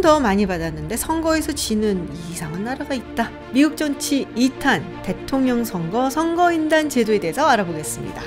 표는 더 많이 받았는데 선거에서 지는 이상한 나라가 있다. 미국 정치 2탄 대통령 선거 선거인단 제도에 대해서 알아보겠습니다.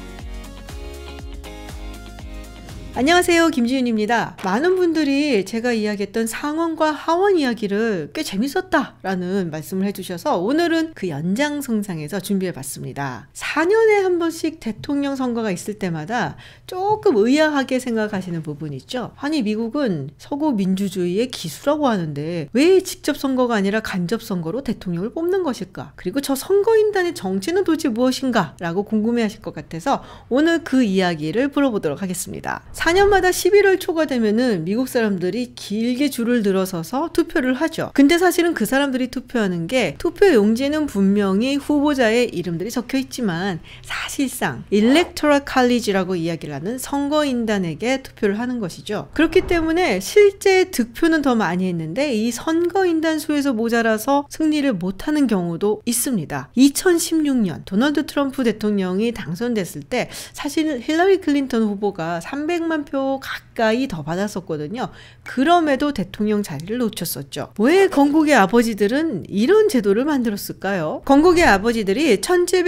안녕하세요, 김지윤입니다. 많은 분들이 제가 이야기했던 상원과 하원 이야기를 꽤 재밌었다 라는 말씀을 해주셔서 오늘은 그 연장선상에서 준비해봤습니다. 4년에 한 번씩 대통령 선거가 있을 때마다 조금 의아하게 생각하시는 부분이 있죠. 아니, 미국은 서구 민주주의의 기수라고 하는데 왜 직접 선거가 아니라 간접 선거로 대통령을 뽑는 것일까? 그리고 저 선거인단의 정체는 도대체 무엇인가? 라고 궁금해하실 것 같아서 오늘 그 이야기를 풀어보도록 하겠습니다. 4년마다 11월 초가 되면은 미국 사람들이 길게 줄을 들어서서 투표를 하죠. 근데 사실은 그 사람들이 투표하는 게 투표 용지에는 분명히 후보자의 이름들이 적혀 있지만 사실상 Electoral College라고 이야기를 하는 선거인단에게 투표를 하는 것이죠. 그렇기 때문에 실제 득표는 더 많이 했는데 이 선거인단 수에서 모자라서 승리를 못하는 경우도 있습니다. 2016년 도널드 트럼프 대통령이 당선됐을 때 사실 힐러리 클린턴 후보가 300만 표 가까이 더 받았었거든요. 그럼에도 대통령 자리를 놓쳤었죠. 왜 건국의 아버지들은 이런 제도를 만들었을까요? 건국의 아버지들이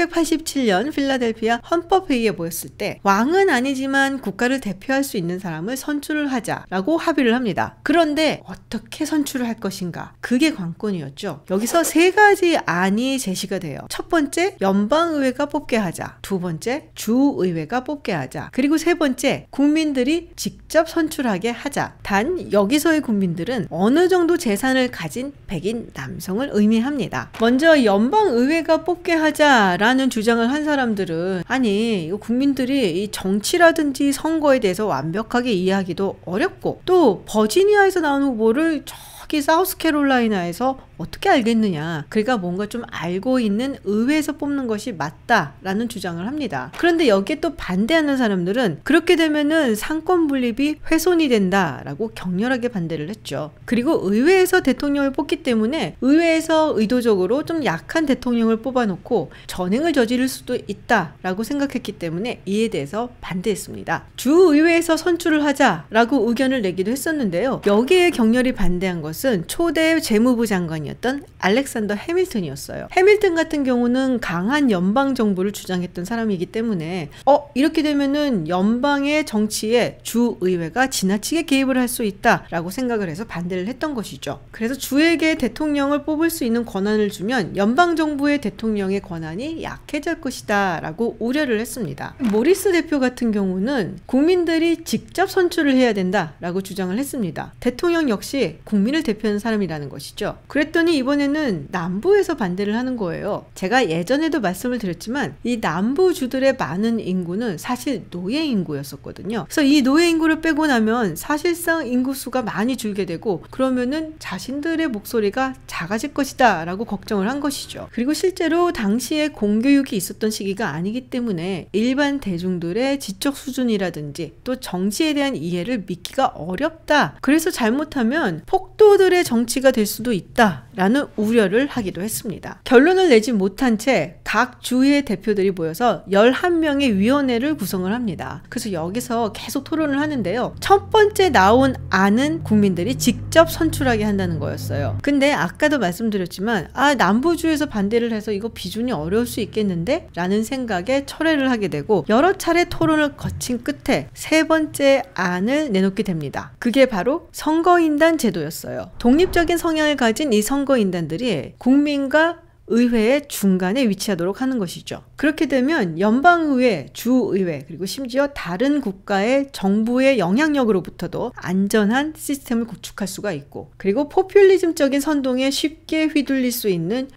1787년 필라델피아 헌법회의에 모였을 때 왕은 아니지만 국가를 대표할 수 있는 사람을 선출을 하자라고 합의를 합니다. 그런데 어떻게 선출을 할 것인가? 그게 관건이었죠. 여기서 세 가지 안이 제시가 돼요. 첫 번째, 연방의회가 뽑게 하자. 두 번째, 주의회가 뽑게 하자. 그리고 세 번째, 국민들이 직접 선출하게 하자. 단 여기서의 국민들은 어느 정도 재산을 가진 백인 남성을 의미합니다. 먼저 연방의회가 뽑게 하자라는 주장을 한 사람들은 아니, 이거 국민들이 이 정치라든지 선거에 대해서 완벽하게 이해하기도 어렵고 또 버지니아에서 나온 후보를 저기 사우스캐롤라이나에서 어떻게 알겠느냐. 그러니까 뭔가 좀 알고 있는 의회에서 뽑는 것이 맞다라는 주장을 합니다. 그런데 여기에 또 반대하는 사람들은 그렇게 되면은 상권 분립이 훼손이 된다라고 격렬하게 반대를 했죠. 그리고 의회에서 대통령을 뽑기 때문에 의회에서 의도적으로 좀 약한 대통령을 뽑아놓고 전횡을 저지를 수도 있다라고 생각했기 때문에 이에 대해서 반대했습니다. 주의회에서 선출을 하자라고 의견을 내기도 했었는데요. 여기에 격렬히 반대한 것은 초대 재무부 장관이 던 알렉산더 해밀턴이었어요. 해밀턴 같은 경우는 강한 연방 정부를 주장했던 사람이기 때문에 이렇게 되면은 연방의 정치에 주의회가 지나치게 개입을 할 수 있다라고 생각을 해서 반대를 했던 것이죠. 그래서 주에게 대통령을 뽑을 수 있는 권한을 주면 연방 정부의 대통령의 권한이 약해질 것이다 라고 우려를 했습니다. 모리스 대표 같은 경우는 국민들이 직접 선출을 해야 된다라고 주장을 했습니다. 대통령 역시 국민을 대표하는 사람이라는 것이죠. 그랬더니 이번에는 남부에서 반대를 하는 거예요. 제가 예전에도 말씀을 드렸지만 이 남부주들의 많은 인구는 사실 노예 인구였었거든요. 그래서 이 노예 인구를 빼고 나면 사실상 인구수가 많이 줄게 되고 그러면은 자신들의 목소리가 작아질 것이다 라고 걱정을 한 것이죠. 그리고 실제로 당시에 공교육이 있었던 시기가 아니기 때문에 일반 대중들의 지적 수준이라든지 또 정치에 대한 이해를 믿기가 어렵다. 그래서 잘못하면 폭도들의 정치가 될 수도 있다 라는 우려를 하기도 했습니다. 결론을 내지 못한 채 각 주의 대표들이 모여서 11명의 위원회를 구성을 합니다. 그래서 여기서 계속 토론을 하는데요. 첫 번째 나온 안은 국민들이 직접 선출하게 한다는 거였어요. 근데 아까도 말씀드렸지만 남부주에서 반대를 해서 이거 비준이 어려울 수 있겠는데? 라는 생각에 철회를 하게 되고 여러 차례 토론을 거친 끝에 세 번째 안을 내놓게 됩니다. 그게 바로 선거인단 제도였어요. 독립적인 성향을 가진 이 선거인단들이 국민과 의회의 중간에 위치하도록 하는 것이죠. 그렇게 되면 연방의회, 주의회, 그리고 심지어 다른 국가의 정부의 영향력으로부터도 안전한 시스템을 구축할 수가 있고, 그리고 포퓰리즘적인 선동에 쉽게 휘둘릴 수 있는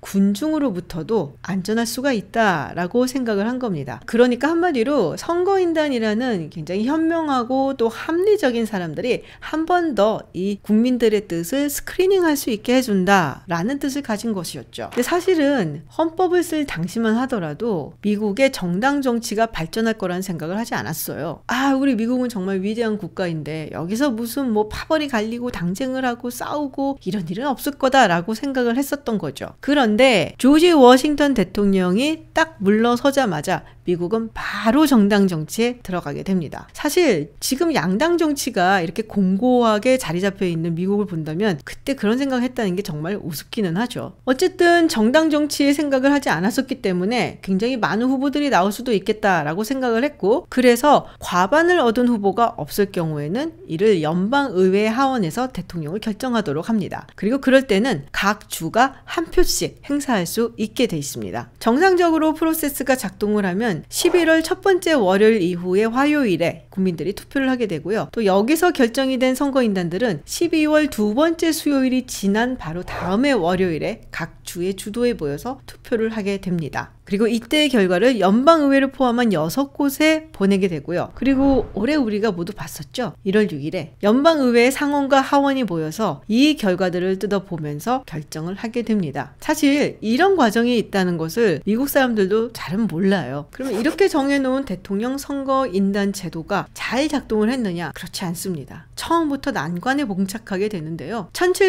군중으로부터도 안전할 수가 있다라고 생각을 한 겁니다. 그러니까 한마디로 선거인단이라는 굉장히 현명하고 또 합리적인 사람들이 한 번 더 이 국민들의 뜻을 스크리닝할 수 있게 해준다라는 뜻을 가진 것이었죠. 근데 사실은 사실은 헌법을 쓸 당시만 하더라도 미국의 정당 정치가 발전할 거라는 생각을 하지 않았어요. 우리 미국은 정말 위대한 국가인데 여기서 무슨 뭐 파벌이 갈리고 당쟁을 하고 싸우고 이런 일은 없을 거다라고 생각을 했었던 거죠. 그런데 조지 워싱턴 대통령이 딱 물러서자마자 미국은 바로 정당 정치에 들어가게 됩니다. 사실 지금 양당 정치가 이렇게 공고하게 자리 잡혀 있는 미국을 본다면 그때 그런 생각을 했다는 게 정말 우습기는 하죠. 어쨌든 정당 정치에 생각을 하지 않았었기 때문에 굉장히 많은 후보들이 나올 수도 있겠다라고 생각을 했고, 그래서 과반을 얻은 후보가 없을 경우에는 이를 연방의회 하원에서 대통령을 결정하도록 합니다. 그리고 그럴 때는 각 주가 한 표씩 행사할 수 있게 돼 있습니다. 정상적으로 프로세스가 작동을 하면 11월 첫 번째 월요일 이후에 화요일에 국민들이 투표를 하게 되고요. 또 여기서 결정이 된 선거인단들은 12월 두 번째 수요일이 지난 바로 다음의 월요일에 각 주의 주도에 모여서 투표를 하게 됩니다. 그리고 이때의 결과를 연방의회를 포함한 6곳에 보내게 되고요. 그리고 올해 우리가 모두 봤었죠. 1월 6일에 연방의회 상원과 하원이 모여서 이 결과들을 뜯어보면서 결정을 하게 됩니다. 사실 이런 과정이 있다는 것을 미국 사람들도 잘은 몰라요. 그러면 이렇게 정해놓은 대통령 선거인단 제도가 잘 작동을 했느냐? 그렇지 않습니다. 처음부터 난관에 봉착하게 되는데요.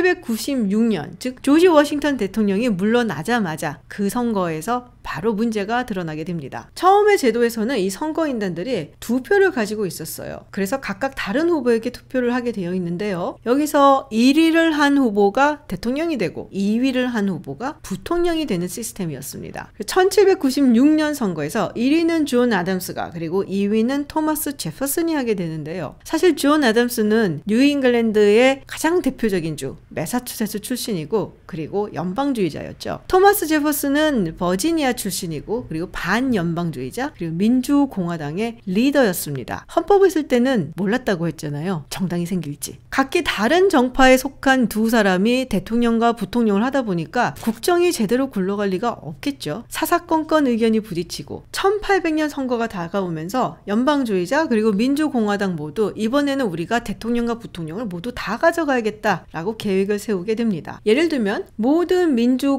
1796년, 즉 조지 워싱턴 대통령이 물러나자마자 그 선거에서 바로 문제가 드러나게 됩니다. 처음의 제도에서는 이 선거인단들이 2표를 가지고 있었어요. 그래서 각각 다른 후보에게 투표를 하게 되어 있는데요. 여기서 1위를 한 후보가 대통령이 되고 2위를 한 후보가 부통령이 되는 시스템이었습니다. 1796년 선거에서 1위는 존 아담스가, 그리고 2위는 토마스 제퍼슨이 하게 되는데요. 사실 존 아담스는 뉴잉글랜드의 가장 대표적인 주 매사추세츠 출신이고, 그리고 연방주의자였죠. 토마스 제퍼슨은 버지니아 출신이고, 그리고 반연방주의자, 그리고 민주공화당의 리더였습니다. 헌법을 쓸 때는 몰랐다고 했잖아요. 정당이 생길지. 각기 다른 정파에 속한 두 사람이 대통령과 부통령을 하다 보니까 국정이 제대로 굴러갈 리가 없겠죠. 사사건건 의견이 부딪히고 1800년 선거가 다가오면서 연방주의자 그리고 민주공화당 모두 이번에는 우리가 대통령과 부통령을 모두 다 가져가야겠다라고 계획을 세우게 됩니다. 예를 들면 모든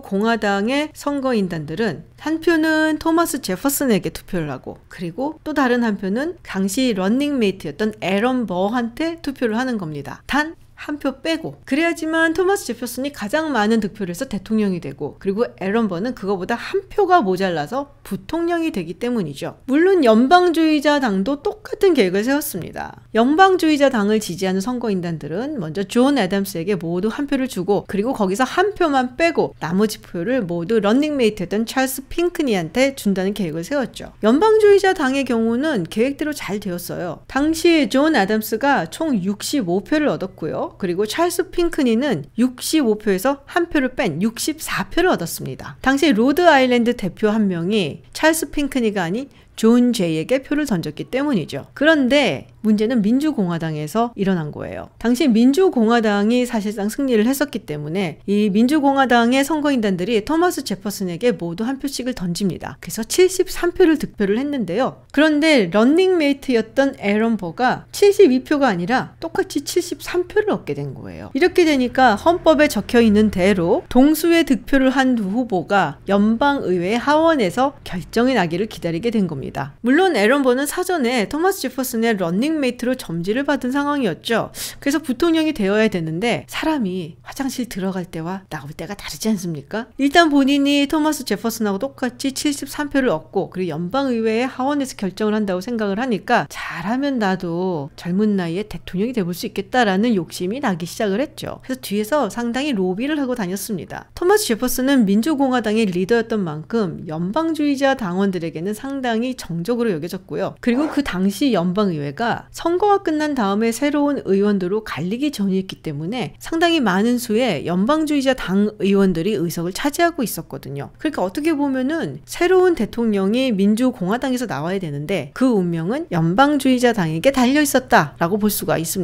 민주공화당의 선거인단들은 한 표는 토마스 제퍼슨에게 투표를 하고, 그리고 또 다른 한 표는 당시 런닝메이트였던 애런 버한테 투표를 하는 겁니다. 단 한 표 빼고. 그래야지만 토마스 제퍼슨이 가장 많은 득표를 해서 대통령이 되고, 그리고 애런 버는 그거보다 한 표가 모자라서 부통령이 되기 때문이죠. 물론 연방주의자 당도 똑같은 계획을 세웠습니다. 연방주의자 당을 지지하는 선거인단들은 먼저 존 애덤스에게 모두 한 표를 주고, 그리고 거기서 한 표만 빼고 나머지 표를 모두 런닝메이트였던 찰스 핑크니한테 준다는 계획을 세웠죠. 연방주의자 당의 경우는 계획대로 잘 되었어요. 당시 존 애덤스가 총 65표를 얻었고요. 그리고 찰스 핑크니는 65표에서 한 표를 뺀 64표를 얻었습니다. 당시 로드 아일랜드 대표 한 명이 찰스 핑크니가 아닌 존 제이에게 표를 던졌기 때문이죠. 그런데 문제는 민주공화당에서 일어난 거예요. 당시 민주공화당이 사실상 승리를 했었기 때문에 이 민주공화당의 선거인단들이 토마스 제퍼슨에게 모두 한 표씩을 던집니다. 그래서 73표를 득표를 했는데요. 그런데 런닝메이트였던 애런 버가 72표가 아니라 똑같이 73표를 얻게 된 거예요. 이렇게 되니까 헌법에 적혀있는 대로 동수의 득표를 한 두 후보가 연방의회 하원에서 결정이 나기를 기다리게 된 겁니다. 물론 애런 버는 사전에 토마스 제퍼슨의 런닝메이트로 점지를 받은 상황이었죠. 그래서 부통령이 되어야 되는데 사람이 화장실 들어갈 때와 나올 때가 다르지 않습니까? 일단 본인이 토마스 제퍼슨하고 똑같이 73표를 얻고, 그리고 연방의회의 하원에서 결정을 한다고 생각을 하니까 잘하면 나도 젊은 나이에 대통령이 돼볼 수 있겠다라는 욕심이 나기 시작을 했죠. 그래서 뒤에서 상당히 로비를 하고 다녔습니다. 토마스 제퍼슨은 민주공화당의 리더였던 만큼 연방주의자 당원들에게는 상당히 정적으로 여겨졌고요. 그리고 그 당시 연방의회가 선거가 끝난 다음에 새로운 의원들로 갈리기 전이었기 때문에 상당히 많은 수의 연방주의자 당 의원들이 의석을 차지하고 있었거든요. 그러니까 어떻게 보면은 새로운 대통령이 민주공화당에서 나와야 되는데 그 운명은 연방주의자 당에게 달려 있었다라고 볼 수가 있습니다.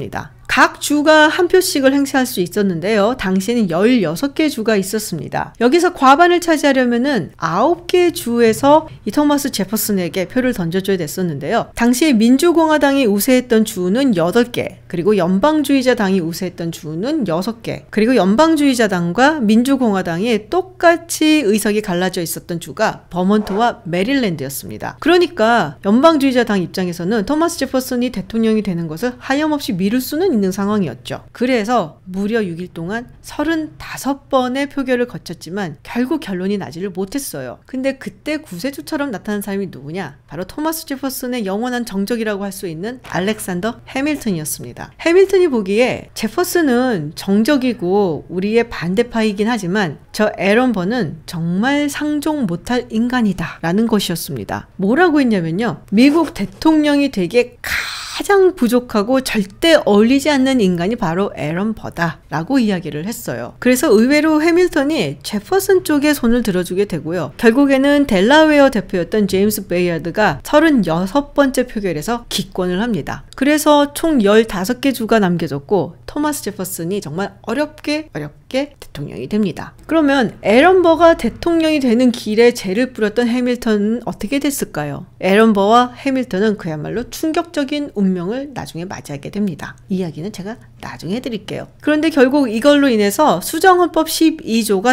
각 주가 한 표씩을 행사할 수 있었는데요. 당시에는 16개 주가 있었습니다. 여기서 과반을 차지하려면은 9개 주에서 이 토마스 제퍼슨에게 표를 던져줘야 됐었는데요. 당시에 민주공화당이 우세했던 주는 8개, 그리고 연방주의자당이 우세했던 주는 6개, 그리고 연방주의자당과 민주공화당이 똑같이 의석이 갈라져 있었던 주가 버몬트와 메릴랜드였습니다. 그러니까 연방주의자당 입장에서는 토마스 제퍼슨이 대통령이 되는 것을 하염없이 미룰 수는 있는 상황이었죠. 그래서 무려 6일 동안 35번의 표결을 거쳤지만 결국 결론이 나지를 못했어요. 근데 그때 구세주처럼 나타난 사람이 누구냐? 바로 토마스 제퍼슨의 영원한 정적이라고 할 수 있는 알렉산더 해밀턴이었습니다. 해밀턴이 보기에 제퍼슨은 정적이고 우리의 반대파이긴 하지만 저 애런 버는 정말 상종 못할 인간이다 라는 것이었습니다. 뭐라고 했냐면요. 미국 대통령이 되게 가장 부족하고 절대 어울리지 않는 인간이 바로 애런 버다 라고 이야기를 했어요. 그래서 의외로 해밀턴이 제퍼슨 쪽에 손을 들어주게 되고요. 결국에는 델라웨어 대표였던 제임스 베이아드가 36번째 표결에서 기권을 합니다. 그래서 총 15개 주가 남겨졌고 토마스 제퍼슨이 정말 어렵게 대통령이 됩니다. 그러면 애런 버가 대통령이 되는 길에 죄를 뿌렸던 해밀턴은 어떻게 됐을까요? 애런 버와 해밀턴은 그야말로 충격적인 운명을 나중에 맞이하게 됩니다. 이야기는 제가 나중에 해드릴게요. 그런데 결국 이걸로 인해서 수정헌법 12조가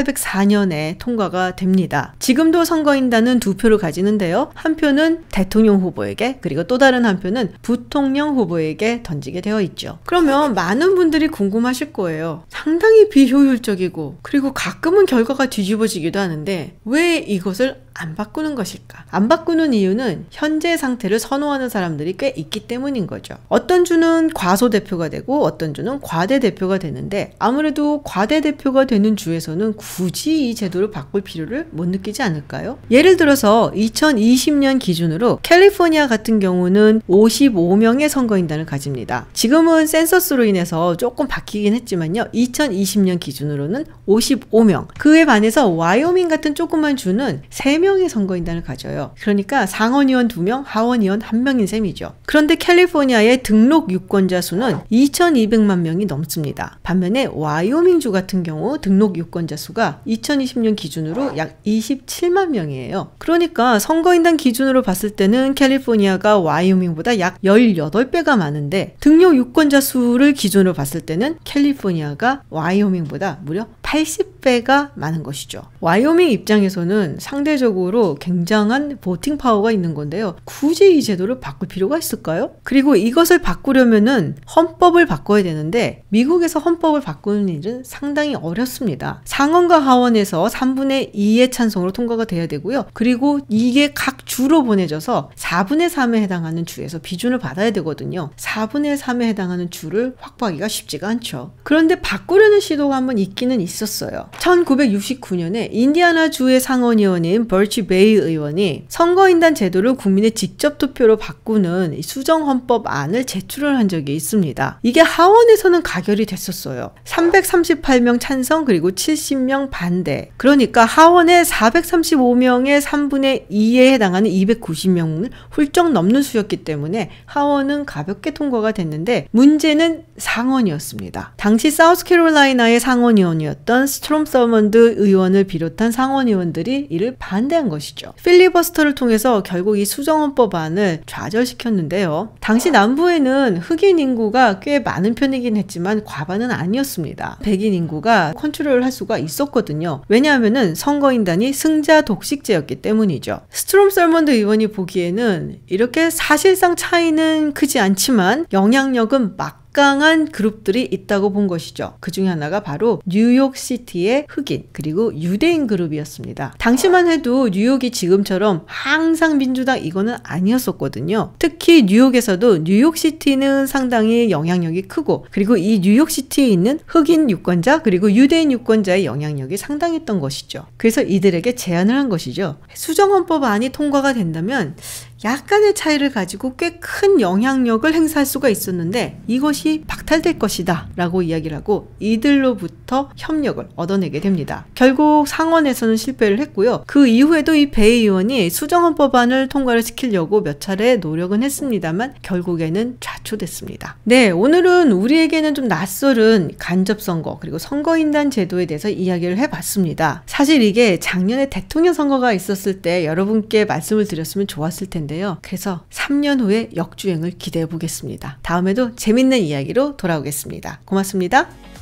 1804년에 통과가 됩니다. 지금도 선거인단은 2표를 가지는데요. 한 표는 대통령 후보에게, 그리고 또 다른 한 표는 부통령 후보에게 던지게 되어 있죠. 그러면 많은 분들이 궁금하실 거예요. 상당히 비효율적이고 그리고 가끔은 결과가 뒤집어지기도 하는데 왜 이것을 안 바꾸는 것일까? 안 바꾸는 이유는 현재 상태를 선호하는 사람들이 꽤 있기 때문인 거죠. 어떤 주는 과소대표가 되고 어떤 주는 과대대표가 되는데 아무래도 과대대표가 되는 주에서는 굳이 이 제도를 바꿀 필요를 못 느끼지 않을까요? 예를 들어서 2020년 기준으로 캘리포니아 같은 경우는 55명의 선거인단을 가집니다. 지금은 센서스로 인해서 조금 바뀌긴 했지만요. 2020년 기준으로는 55명. 그에 반해서 와이오밍 같은 조그만 주는 3명의 선거인단을 가져요. 그러니까 상원의원 2명, 하원의원 1명인 셈이죠. 그런데 캘리포니아의 등록 유권자 수는 2200만 명이 넘습니다. 반면에 와이오밍주 같은 경우 등록 유권자 수가 2020년 기준으로 약 27만 명이에요. 그러니까 선거인단 기준으로 봤을 때는 캘리포니아가 와이오밍보다 약 18배가 많은데 등록 유권자 수를 기준으로 봤을 때는 캘리포니아가 와이오밍보다 무려 80배가 많은 것이죠. 와이오밍 입장에서는 상대적으로 굉장한 보팅 파워가 있는 건데요. 굳이 이 제도를 바꿀 필요가 있을까요? 그리고 이것을 바꾸려면은 헌법을 바꿔야 되는데 미국에서 헌법을 바꾸는 일은 상당히 어렵습니다. 상원과 하원에서 3분의 2의 찬성으로 통과가 돼야 되고요. 그리고 이게 각 주로 보내져서 4분의 3에 해당하는 주에서 비준을 받아야 되거든요. 4분의 3에 해당하는 주를 확보하기가 쉽지가 않죠. 그런데 바꾸려는 시도가 한번 있기는 있었어요. 1969년에 인디아나주의 상원의원인 버치 베이 의원이 선거인단 제도를 국민의 직접 투표로 바꾸는 수정헌법안을 제출을 한 적이 있습니다. 이게 하원에서는 가결이 됐었어요. 338명 찬성 그리고 70명 반대. 그러니까 하원의 435명의 3분의 2에 해당하는 290명을 훌쩍 넘는 수였기 때문에 하원은 가볍게 통과가 됐는데 문제는 상원이었습니다. 당시 사우스캐롤라이나의 상원의원이었던 스트롬 서먼드 의원을 비롯한 상원의원들이 이를 반대한 것이죠. 필리버스터를 통해서 결국 이 수정헌법안을 좌절시켰는데요. 당시 남부에는 흑인 인구가 꽤 많은 편이긴 했지만 과반은 아니었습니다. 백인 인구가 컨트롤을 할 수가 있었거든요. 왜냐하면은 선거인단이 승자 독식제였기 때문이죠. 스트롬 서먼드 의원이 보기에는 이렇게 사실상 차이는 크지 않지만 영향력은 막강한 그룹들이 있다고 본 것이죠. 그 중에 하나가 바로 뉴욕시티의 흑인 그리고 유대인 그룹이었습니다. 당시만 해도 뉴욕이 지금처럼 항상 민주당 이거는 아니었었거든요. 특히 뉴욕에서도 뉴욕시티는 상당히 영향력이 크고 그리고 이 뉴욕시티에 있는 흑인 유권자 그리고 유대인 유권자의 영향력이 상당했던 것이죠. 그래서 이들에게 제안을 한 것이죠. 수정헌법안이 통과가 된다면 약간의 차이를 가지고 꽤 큰 영향력을 행사할 수가 있었는데 이것이 박탈될 것이다 라고 이야기를 하고 이들로부터 협력을 얻어내게 됩니다. 결국 상원에서는 실패를 했고요. 그 이후에도 이 베이 의원이 수정헌법안을 통과를 시키려고 몇 차례 노력은 했습니다만 결국에는 발초됐습니다. 네, 오늘은 우리에게는 좀 낯설은 간접선거 그리고 선거인단 제도에 대해서 이야기를 해봤습니다. 사실 이게 작년에 대통령 선거가 있었을 때 여러분께 말씀을 드렸으면 좋았을 텐데요. 그래서 3년 후에 역주행을 기대해 보겠습니다. 다음에도 재밌는 이야기로 돌아오겠습니다. 고맙습니다.